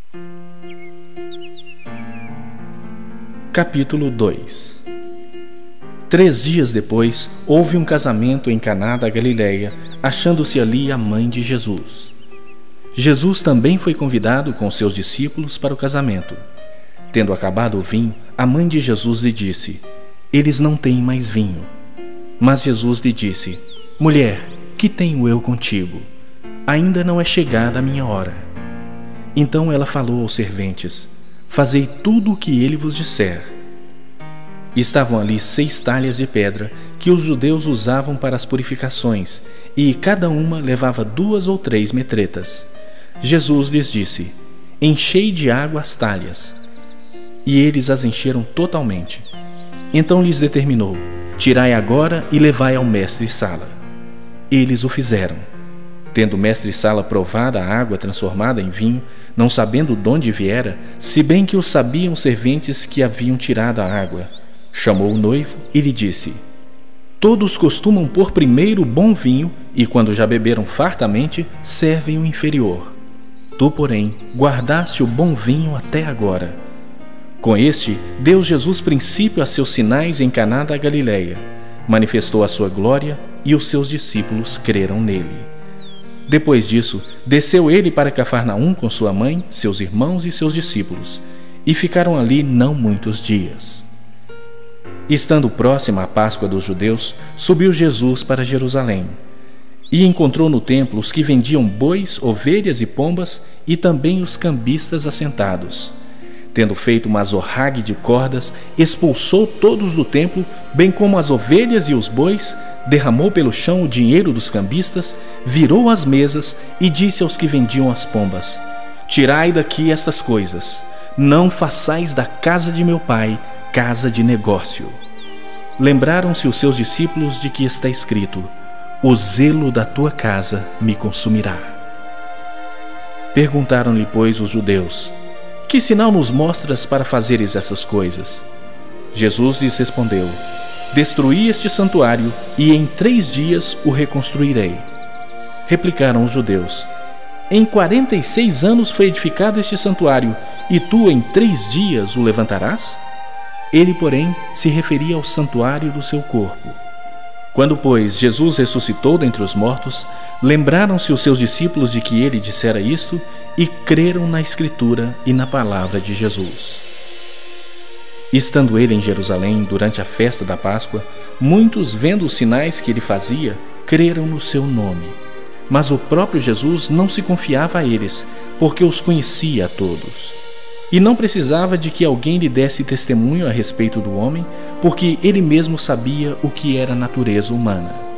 Capítulo 2. 3 dias depois, houve um casamento em Caná da Galileia, achando-se ali a mãe de Jesus. Jesus também foi convidado com seus discípulos para o casamento. Tendo acabado o vinho, a mãe de Jesus lhe disse: "Eles não têm mais vinho." Mas Jesus lhe disse: "Mulher, que tenho eu contigo? Ainda não é chegada a minha hora." Então ela falou aos serventes: "Fazei tudo o que ele vos disser." Estavam ali 6 talhas de pedra que os judeus usavam para as purificações, e cada uma levava 2 ou 3 metretas. Jesus lhes disse: "Enchei de água as talhas." E eles as encheram totalmente. Então lhes determinou: "Tirai agora e levai ao mestre-sala." Eles o fizeram. Tendo o mestre-sala provado a água transformada em vinho, não sabendo de onde viera, se bem que o sabiam os serventes que haviam tirado a água, chamou o noivo e lhe disse: "Todos costumam pôr primeiro o bom vinho, e quando já beberam fartamente, servem o inferior. Tu, porém, guardaste o bom vinho até agora." Com este, deu Jesus princípio a seus sinais em Caná da Galileia. Manifestou a sua glória, e os seus discípulos creram nele. Depois disso, desceu ele para Cafarnaum com sua mãe, seus irmãos e seus discípulos, e ficaram ali não muitos dias. Estando próxima a Páscoa dos judeus, subiu Jesus para Jerusalém, e encontrou no templo os que vendiam bois, ovelhas e pombas, e também os cambistas assentados. Tendo feito uma azorrague de cordas, expulsou todos do templo, bem como as ovelhas e os bois, derramou pelo chão o dinheiro dos cambistas, virou as mesas e disse aos que vendiam as pombas: "Tirai daqui estas coisas, não façais da casa de meu pai casa de negócio." Lembraram-se os seus discípulos de que está escrito: "O zelo da tua casa me consumirá." Perguntaram-lhe, pois, os judeus: "Que sinal nos mostras para fazeres essas coisas?" Jesus lhes respondeu: "Destruí este santuário, e em 3 dias o reconstruirei." Replicaram os judeus: "Em 46 anos foi edificado este santuário, e tu em 3 dias o levantarás?" Ele, porém, se referia ao santuário do seu corpo. Quando, pois, Jesus ressuscitou dentre os mortos, lembraram-se os seus discípulos de que ele dissera isto, e creram na Escritura e na palavra de Jesus. Estando ele em Jerusalém durante a festa da Páscoa, muitos, vendo os sinais que ele fazia, creram no seu nome. Mas o próprio Jesus não se confiava a eles, porque os conhecia a todos. E não precisava de que alguém lhe desse testemunho a respeito do homem, porque ele mesmo sabia o que era a natureza humana.